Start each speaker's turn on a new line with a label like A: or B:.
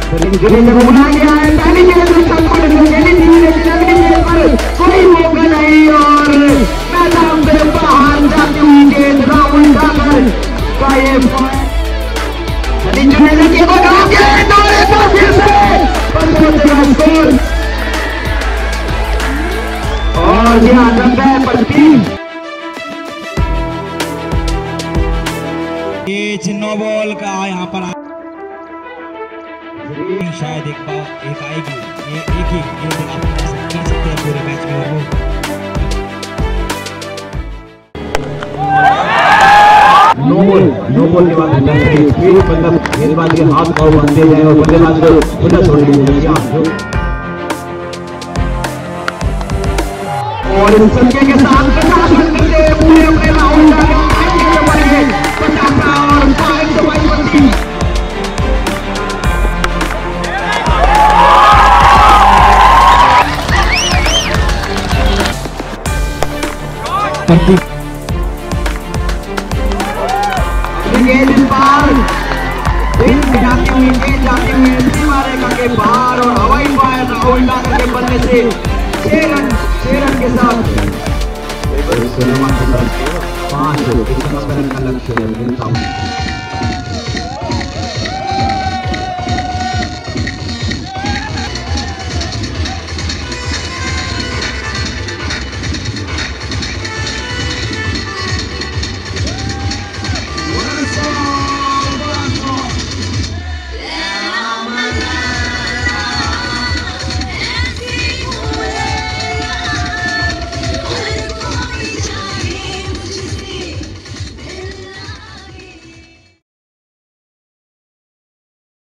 A: बुलाया गया है पहली पर कोई मौका नहीं और मैदान से बाहर जाती हुई गेंद राहुल ठाकर का ये और ध्यान रखता है पट्टी
B: नो बॉल का यहाँ पर शायद एक आएगी ये एक ही गेंद आप कर सकते हैं पूरे मैच में वो
A: नो बॉल के बाद मतलब गेंदबाज के हाथ पाँव बांधे जाए और बल्लेबाज को खुला छोड़ दिया और इस संख्या के साथ पूरे अपने राउंड जाती हुई सीमारेखा के बाहर और हवाई फायर राहुल ठाकर के बल्ले से 6 रन के साथ 5 का लक्ष्य